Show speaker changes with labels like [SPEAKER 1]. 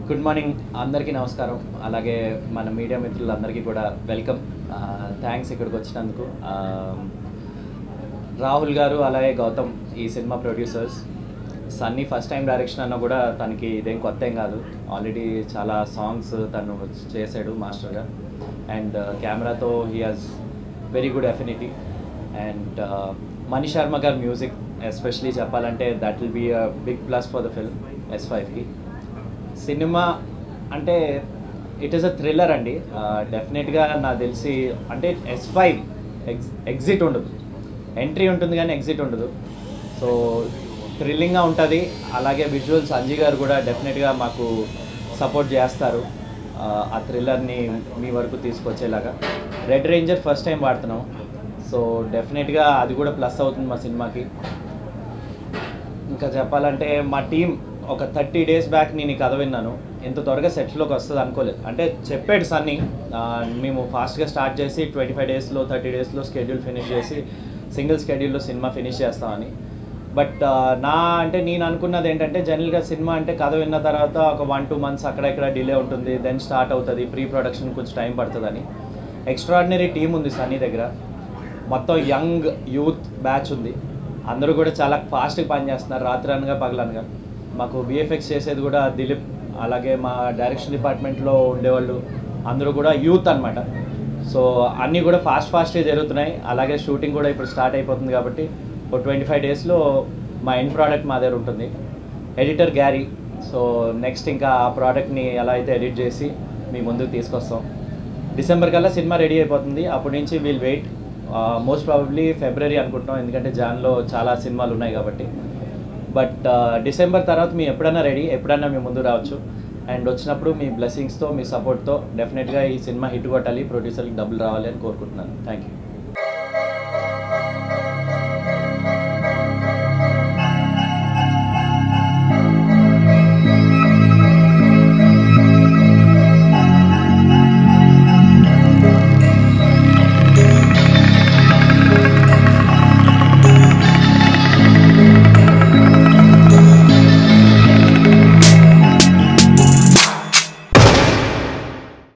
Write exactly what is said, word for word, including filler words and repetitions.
[SPEAKER 1] Good morning అందరికీ నమస్కారం. అలాగే మన మీడియా మిత్రులందరికీ కూడా వెల్కమ్. థ్యాంక్స్ ఇక్కడికి వచ్చినందుకు. రాహుల్ గారు అలాగే గౌతమ్ ఈ cinema producers. Sunny first time direction అన్న కూడా తనకి ఇదేం కొత్త ఏం కాదు. ఆల్రెడీ చాలా సాంగ్స్ తను చేశాడు మాస్టర్గా. అండ్ కెమెరాతో he has very good affinity. And Mani Sharma గారి మ్యూజిక్ ఎస్పెషలీ చెప్పాలంటే that will be a big plus for the film S ఫైవ్కి. సినిమా అంటే ఇట్ ఈస్ అ థ్రిల్లర్ అండి. డెఫినెట్గా నాకు తెలిసి అంటే ఎస్ ఫైవ్ ఎగ్జ్ ఎగ్జిట్ ఉండదు, ఎంట్రీ ఉంటుంది కానీ ఎగ్జిట్ ఉండదు. సో థ్రిల్లింగ్గా ఉంటుంది. అలాగే విజువల్స్ అంజీ గారు కూడా డెఫినెట్గా మాకు సపోర్ట్ చేస్తారు ఆ థ్రిల్లర్ని మీ వరకు తీసుకొచ్చేలాగా. రెడ్ రేంజర్ ఫస్ట్ టైం వాడుతున్నాం, సో డెఫినెట్గా అది కూడా ప్లస్ అవుతుంది మా సినిమాకి. ఇంకా చెప్పాలంటే మా టీం ఒక థర్టీ డేస్ బ్యాక్ నేను ఈ కథ విన్నాను. ఎంత త్వరగా సెట్స్లోకి వస్తుంది అనుకోలేదు. అంటే చెప్పాడు సన్నీ మేము ఫాస్ట్గా స్టార్ట్ చేసి ట్వంటీ ఫైవ్ డేస్లో థర్టీ డేస్లో స్కెడ్యూల్ ఫినిష్ చేసి సింగిల్ స్కెడ్యూల్లో సినిమా ఫినిష్ చేస్తామని. బట్ నా అంటే నేను అనుకున్నది ఏంటంటే జనరల్గా సినిమా అంటే కథ విన్న తర్వాత ఒక వన్ టూ మంత్స్ అక్కడ ఇక్కడ డిలే ఉంటుంది, దెన్ స్టార్ట్ అవుతుంది, ప్రీ ప్రొడక్షన్ కొంచెం టైం పడుతుందని. ఎక్స్ట్రాడినరీ టీం ఉంది సన్నీ దగ్గర. మొత్తం యంగ్ యూత్ బ్యాచ్ ఉంది. అందరూ కూడా చాలా ఫాస్ట్గా పనిచేస్తున్నారు, రాత్రి అనగా పగలనగా. మాకు విఎఫ్ఎక్స్ చేసేది కూడా దిలీప్, అలాగే మా డైరెక్షన్ డిపార్ట్మెంట్లో ఉండేవాళ్ళు అందరూ కూడా యూత్ అనమాట. సో అన్నీ కూడా ఫాస్ట్ ఫాస్ట్గా జరుగుతున్నాయి. అలాగే షూటింగ్ కూడా ఇప్పుడు స్టార్ట్ అయిపోతుంది కాబట్టి ఒక ట్వంటీ ఫైవ్ డేస్లో మా ఎండ్ ప్రోడక్ట్ మా దగ్గర ఉంటుంది. Editor Gary. సో నెక్స్ట్ ఇంకా ఆ ప్రోడక్ట్ని ఎలా అయితే ఎడిట్ చేసి మీ ముందుకు తీసుకొస్తాం. డిసెంబర్ కల్లా సినిమా రెడీ అయిపోతుంది. అప్పటి నుంచి we'll wait. Most probably February అనుకుంటున్నాం, ఎందుకంటే జాన్లో చాలా సినిమాలు ఉన్నాయి కాబట్టి. బట్ డిసెంబర్ తర్వాత మేము ఎప్పుడైనా రెడీ, ఎప్పుడైనా మేము ముందు రావచ్చు. అండ్ వచ్చినప్పుడు మీ బ్లెస్సింగ్స్తో మీ సపోర్ట్తో డెఫినెట్గా ఈ సినిమా హిట్ కొట్టాలి, ప్రొడ్యూసర్కి డబ్బులు రావాలి అని కోరుకుంటున్నాను. Thank you.